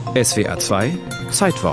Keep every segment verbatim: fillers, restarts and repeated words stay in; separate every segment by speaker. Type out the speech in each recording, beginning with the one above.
Speaker 1: S W R zwei Zeitwort.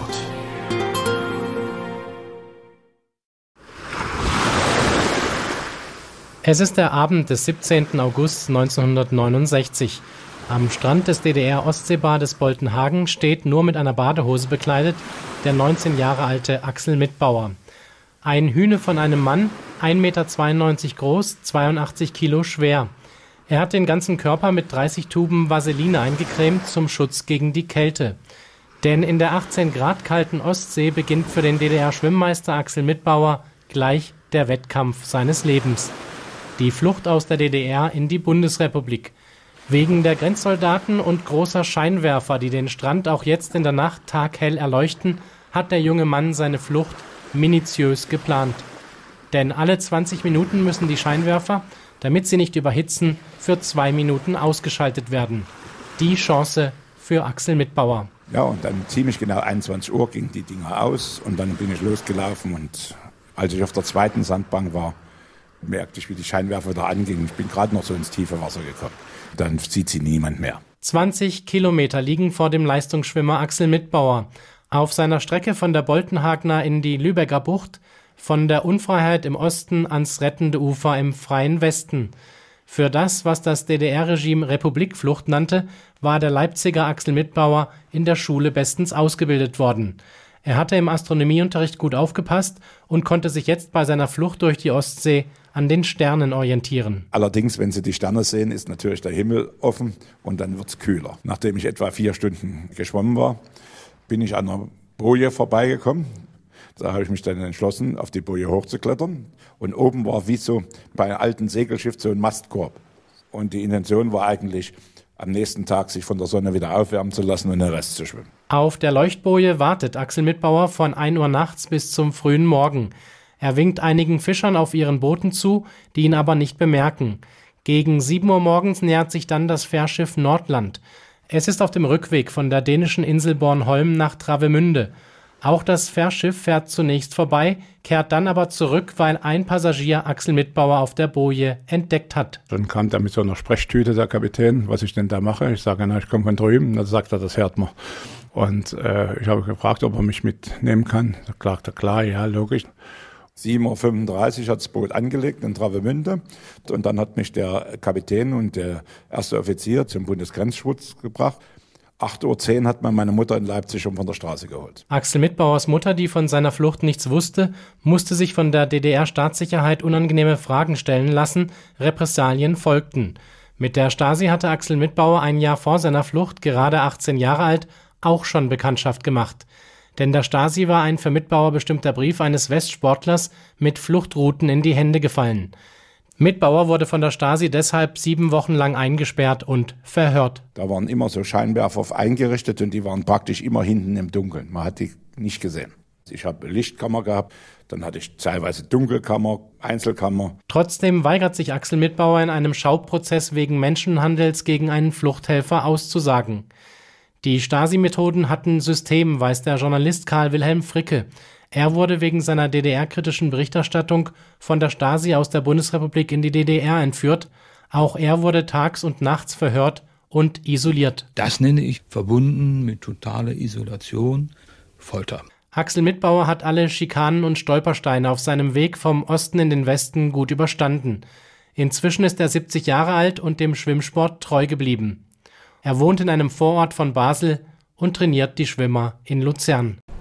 Speaker 2: Es ist der Abend des siebzehnten August neunzehnhundertneunundsechzig. Am Strand des D D R-Ostseebades Boltenhagen steht nur mit einer Badehose bekleidet der neunzehn Jahre alte Axel Mitbauer. Ein Hühne von einem Mann, ein Meter zweiundneunzig groß, zweiundachtzig Kilo schwer. Er hat den ganzen Körper mit dreißig Tuben Vaseline eingecremt zum Schutz gegen die Kälte. Denn in der achtzehn Grad kalten Ostsee beginnt für den D D R-Schwimmmeister Axel Mitbauer gleich der Wettkampf seines Lebens. Die Flucht aus der D D R in die Bundesrepublik. Wegen der Grenzsoldaten und großer Scheinwerfer, die den Strand auch jetzt in der Nacht taghell erleuchten, hat der junge Mann seine Flucht minutiös geplant. Denn alle zwanzig Minuten müssen die Scheinwerfer, damit sie nicht überhitzen, für zwei Minuten ausgeschaltet werden. Die Chance für Axel Mitbauer.
Speaker 3: Ja, und dann ziemlich genau einundzwanzig Uhr gingen die Dinger aus und dann bin ich losgelaufen und als ich auf der zweiten Sandbank war, merkte ich, wie die Scheinwerfer da angingen. Ich bin gerade noch so ins tiefe Wasser gekommen. Dann sieht sie niemand mehr.
Speaker 2: zwanzig Kilometer liegen vor dem Leistungsschwimmer Axel Mitbauer. Auf seiner Strecke von der Boltenhagener in die Lübecker Bucht, von der Unfreiheit im Osten ans rettende Ufer im freien Westen. Für das, was das D D R-Regime Republikflucht nannte, war der Leipziger Axel Mitbauer in der Schule bestens ausgebildet worden. Er hatte im Astronomieunterricht gut aufgepasst und konnte sich jetzt bei seiner Flucht durch die Ostsee an den Sternen orientieren.
Speaker 3: Allerdings, wenn Sie die Sterne sehen, ist natürlich der Himmel offen und dann wird es kühler. Nachdem ich etwa vier Stunden geschwommen war, bin ich an einer Boje vorbeigekommen. Da habe ich mich dann entschlossen, auf die Boje hochzuklettern. Und oben war wie so bei einem alten Segelschiff so ein Mastkorb. Und die Intention war eigentlich, am nächsten Tag sich von der Sonne wieder aufwärmen zu lassen und den Rest zu schwimmen.
Speaker 2: Auf der Leuchtboje wartet Axel Mitbauer von ein Uhr nachts bis zum frühen Morgen. Er winkt einigen Fischern auf ihren Booten zu, die ihn aber nicht bemerken. Gegen sieben Uhr morgens nähert sich dann das Fährschiff Nordland. Es ist auf dem Rückweg von der dänischen Insel Bornholm nach Travemünde. Auch das Fährschiff fährt zunächst vorbei, kehrt dann aber zurück, weil ein Passagier Axel Mitbauer auf der Boje entdeckt hat.
Speaker 3: Dann kam da mit so einer Sprechtüte der Kapitän, was ich denn da mache. Ich sage, na, ich komme von drüben. Dann sagt er, das hört man. Und äh, ich habe gefragt, ob er mich mitnehmen kann. Da sagt er, klar, ja, logisch. sieben Uhr fünfunddreißig hat das Boot angelegt in Travemünde und dann hat mich der Kapitän und der erste Offizier zum Bundesgrenzschutz gebracht. acht Uhr zehn hat man meine Mutter in Leipzig schon von der Straße geholt.
Speaker 2: Axel Mitbauers Mutter, die von seiner Flucht nichts wusste, musste sich von der D D R-Staatssicherheit unangenehme Fragen stellen lassen. Repressalien folgten. Mit der Stasi hatte Axel Mitbauer ein Jahr vor seiner Flucht, gerade achtzehn Jahre alt, auch schon Bekanntschaft gemacht. Denn der Stasi war ein für Mitbauer bestimmter Brief eines Westsportlers mit Fluchtrouten in die Hände gefallen. Mitbauer wurde von der Stasi deshalb sieben Wochen lang eingesperrt und verhört.
Speaker 3: Da waren immer so Scheinwerfer eingerichtet und die waren praktisch immer hinten im Dunkeln. Man hat die nicht gesehen. Ich habe Lichtkammer gehabt, dann hatte ich teilweise Dunkelkammer, Einzelkammer.
Speaker 2: Trotzdem weigert sich Axel Mitbauer in einem Schauprozess wegen Menschenhandels gegen einen Fluchthelfer auszusagen. Die Stasi-Methoden hatten System, weiß der Journalist Karl Wilhelm Fricke. Er wurde wegen seiner D D R-kritischen Berichterstattung von der Stasi aus der Bundesrepublik in die D D R entführt. Auch er wurde tags und nachts verhört und isoliert.
Speaker 4: Das nenne ich verbunden mit totaler Isolation, Folter.
Speaker 2: Axel Mitbauer hat alle Schikanen und Stolpersteine auf seinem Weg vom Osten in den Westen gut überstanden. Inzwischen ist er siebzig Jahre alt und dem Schwimmsport treu geblieben. Er wohnt in einem Vorort von Basel und trainiert die Schwimmer in Luzern.